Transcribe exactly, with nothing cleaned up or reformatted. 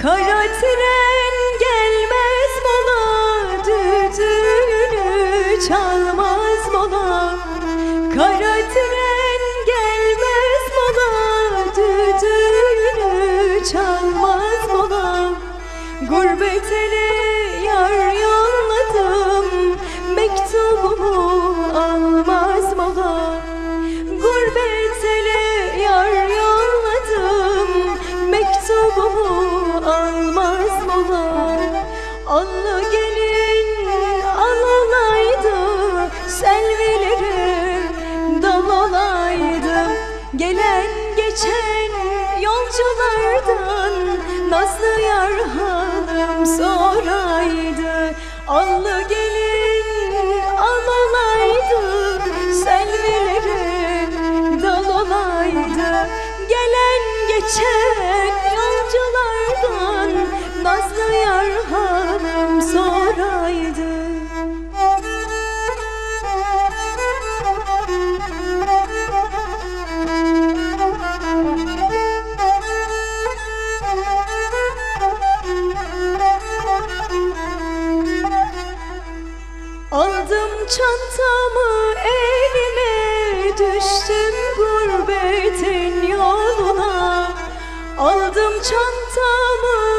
Kara tren gelmez mola, düdüğünü çalmaz mola. Kara tren gelmez mola, düdüğünü çalmaz mola. Gurbet ele yar yolladım, mektubumu almaz mola. Gurbet ele yar yolladım, mektubumu almaz mola. Allı gelin al olaydı, selvilerim dal olaydı. Gelen geçen yolculardan nazlı yar hanım soraydı. Allı gelin al olaydı, selvilerim dal olaydı. Gelen geçen yolculardan nazlı yar hanım soraydı. Aldım çantamı elime, düştüm gurbetin yoluna. Aldım çantamı